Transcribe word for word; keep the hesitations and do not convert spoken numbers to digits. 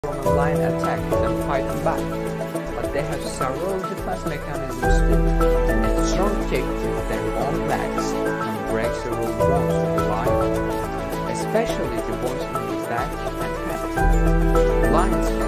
from a lion attack and fight them back, but they have several defense mechanisms too. A strong kick with their own legs can break several bones of the lion, especially the bones in his neck and head. Lions